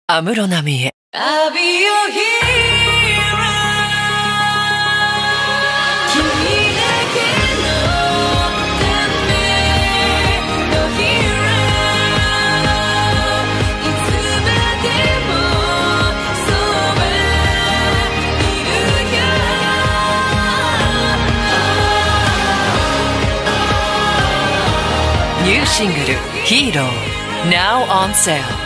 安室奈美恵。I'll be your hero。 君だけのためのヒーロー。いつまでもそばにいるよ。ニューシングル「ヒーロー」Now on sale。